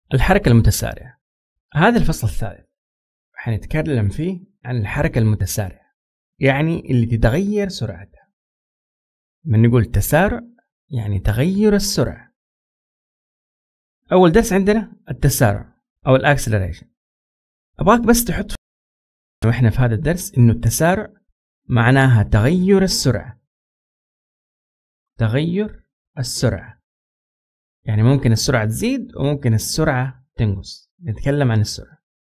الحركة المتسارعة. هذا الفصل الثالث حنتكلم فيه عن الحركة المتسارعة، يعني اللي تتغير سرعتها. من نقول تسارع يعني تغير السرعة. أول درس عندنا التسارع أو الأكسلريشن. أبغاك بس تحط وإحنا في هذا الدرس إنه التسارع معناها تغير السرعة. تغير السرعة يعني ممكن السرعة تزيد وممكن السرعة تنقص. نتكلم عن السرعة.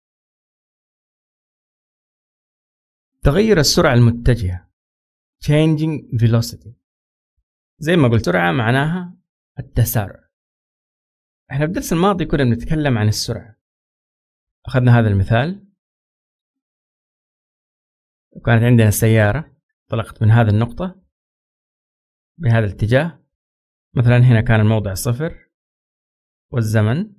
تغير السرعة المتجهة changing velocity. زي ما قلت سرعة معناها التسارع. احنا في الدرس الماضي كنا بنتكلم عن السرعة. أخذنا هذا المثال وكانت عندنا سيارة طلقت من هذه النقطة بهذا الاتجاه. مثلا هنا كان الموضع 0 والزمن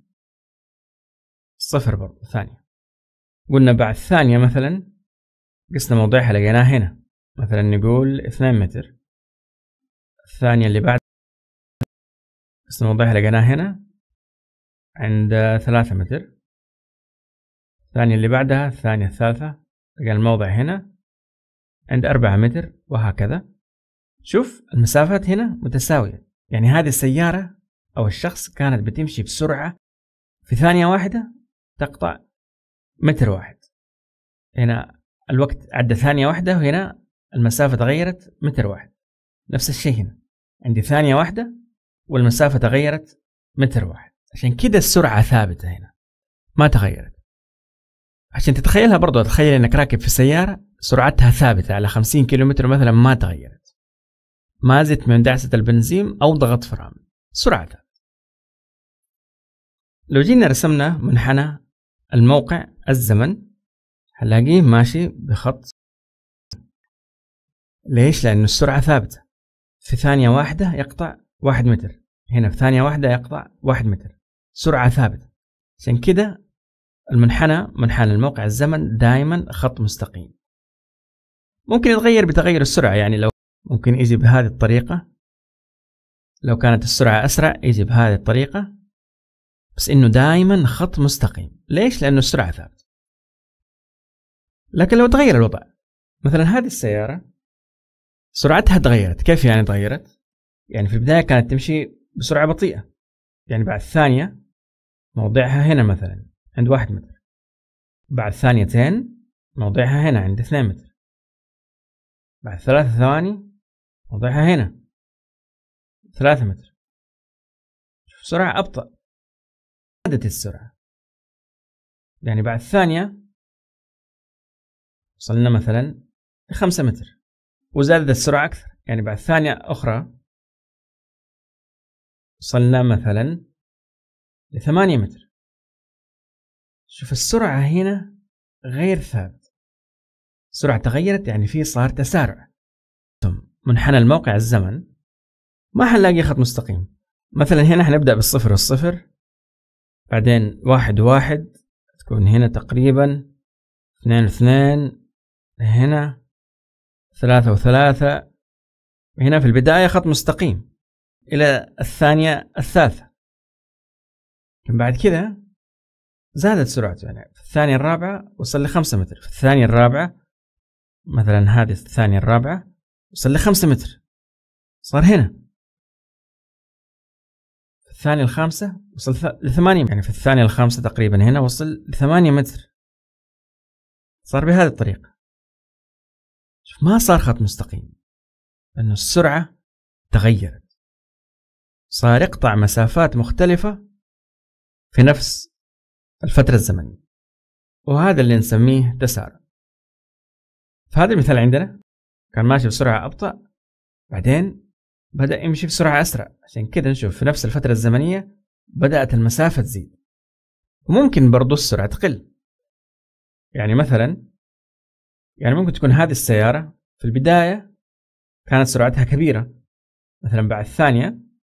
0 برضه ثانية. قلنا بعد ثانية مثلا قسنا موضعها لقيناه هنا، مثلا نقول 2 متر. الثانية اللي بعد قسنا موضعها لقيناه هنا عند 3 متر. الثانية اللي بعدها الثانية الثالثة لقينا الموضع هنا عند 4 متر وهكذا. شوف المسافات هنا متساوية، يعني هذه السيارة أو الشخص كانت بتمشي بسرعة في ثانية واحدة تقطع متر واحد. هنا الوقت عدى ثانية واحدة وهنا المسافة تغيرت متر واحد. نفس الشيء هنا عندي ثانية واحدة والمسافة تغيرت متر واحد. عشان كده السرعة ثابتة هنا ما تغيرت. عشان تتخيلها برضو تخيل انك راكب في سيارة سرعتها ثابتة على 50 كيلومتر مثلا ما تغيرت، ما زدت من دعسة البنزين او ضغط فرامل، سرعة ثابتة. لو جينا رسمنا منحنى الموقع الزمن هنلاقيه ماشي بخط. ليش؟ لأنه السرعة ثابتة. في ثانية واحدة يقطع 1 متر، هنا في ثانية واحدة يقطع 1 متر، سرعة ثابتة. عشان كده منحنى الموقع الزمن دائما خط مستقيم. ممكن يتغير بتغير السرعة، يعني لو ممكن يجي بهذه الطريقة، لو كانت السرعة أسرع يجي بهذه الطريقة، بس إنه دائما خط مستقيم. ليش؟ لأنه السرعة ثابتة. لكن لو تغير الوضع، مثلا هذه السيارة سرعتها تغيرت. كيف يعني تغيرت؟ يعني في البداية كانت تمشي بسرعة بطيئة، يعني بعد ثانية موضعها هنا مثلا عند 1 متر، بعد ثانيتين موضعها هنا عند 2 متر، بعد 3 ثواني موضعها هنا 3 متر. سرعة أبطأ، زادت السرعة. يعني بعد ثانية وصلنا مثلا 5 متر وزادت السرعة أكثر، يعني بعد ثانية أخرى وصلنا مثلا 8 متر. شوف السرعة هنا غير ثابت، السرعة تغيرت، يعني في صار تسارع. منحنى الموقع الزمن ما حنلاقي خط مستقيم. مثلا هنا حنبدأ بالصفر والصفر، بعدين 1 و1 تكون هنا تقريبا 2 و2، هنا 3 و3. هنا في البداية خط مستقيم إلى الثانية الثالثة، لكن بعد كده زادت سرعته. يعني في الثانية الرابعة وصل ل 5 متر، في الثانية الرابعة مثلا هذه الثانية الرابعة وصل ل 5 متر، صار هنا في الثانية الخامسة وصل ل8، يعني في الثانية الخامسة تقريبا هنا وصل ل8 متر، صار بهذه الطريقة. شوف ما صار خط مستقيم لأنه السرعة تغيرت، صار يقطع مسافات مختلفة في نفس الفترة الزمنية، وهذا اللي نسميه تسارع. فهذا المثال عندنا كان ماشي بسرعة أبطأ، بعدين بدأ يمشي بسرعة أسرع. عشان كده نشوف في نفس الفترة الزمنية بدأت المسافة تزيد، وممكن برضو السرعة تقل. يعني مثلا ممكن تكون هذه السيارة في البداية كانت سرعتها كبيرة، مثلا بعد ثانية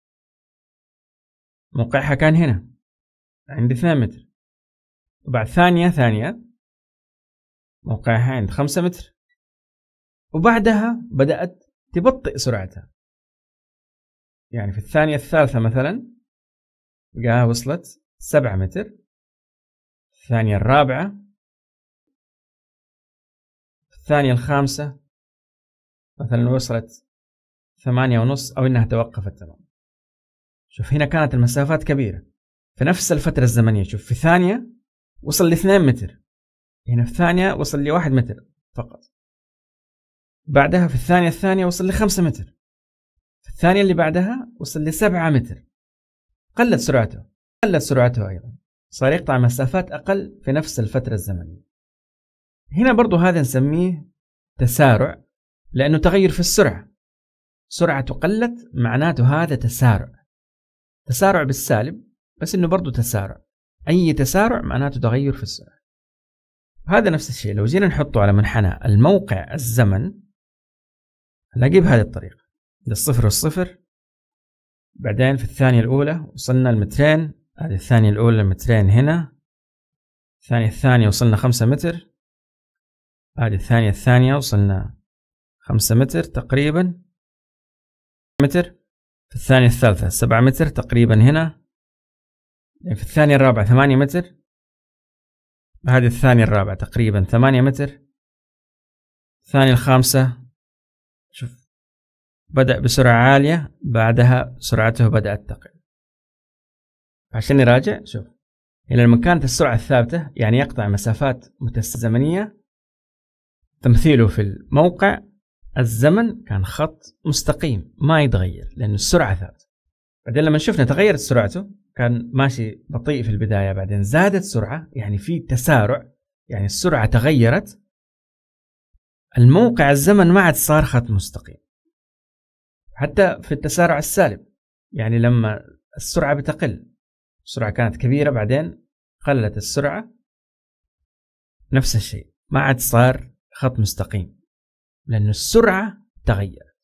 موقعها كان هنا عند 2 متر، وبعد ثانية موقعها عند 5 متر، وبعدها بدأت تبطئ سرعتها. يعني في الثانية الثالثة مثلا لقاها وصلت 7 متر، الثانية الرابعة، الثانية الخامسة مثلا وصلت 8.5 أو إنها توقفت تماما. شوف هنا كانت المسافات كبيرة في نفس الفترة الزمنية. شوف في ثانية وصل ل2 متر، هنا في ثانية وصل ل1 متر فقط، بعدها في الثانية الثانية وصل ل5 متر، في الثانية اللي بعدها وصل ل7 متر. قلت سرعته أيضا، صار يقطع مسافات أقل في نفس الفترة الزمنية. هنا برضو هذا نسميه تسارع، لأنه تغير في السرعة، سرعته قلت معناته هذا تسارع بالسالب، بس إنه برضو تسارع. أي تسارع معناته تغير في السرعة. هذا نفس الشيء لو جينا نحطه على منحنى الموقع الزمن نلاقيه بهذه الطريقة، للصفر والصفر، بعدين في الثانية الأولى وصلنا ل200، هذه الثانية الأولى 200 هنا، الثانية الثانية وصلنا 5 متر، هذه الثانية الثانية وصلنا 5 متر تقريبا متر، في الثانية الثالثة 7 متر تقريبا هنا، في الثانية الرابعة 8 متر، هذه الثانية الرابعة تقريبا 8 متر، الثانية الخامسة شوف بدأ بسرعة عالية، بعدها سرعته بدأت تقل. عشان نراجع، شوف هنا لما كانت السرعة الثابتة يعني يقطع مسافات زمنية، تمثيله في الموقع الزمن كان خط مستقيم ما يتغير لأنه السرعة ثابتة. بعدين لما شفنا تغيرت سرعته، كان ماشي بطيء في البداية، بعدين زادت سرعة، يعني في تسارع، يعني السرعة تغيرت، الموقع الزمن ما عاد صار خط مستقيم. حتى في التسارع السالب، يعني لما السرعة بتقل، السرعة كانت كبيرة بعدين قلت السرعة، نفس الشيء ما عاد صار خط مستقيم لأن السرعة تغير.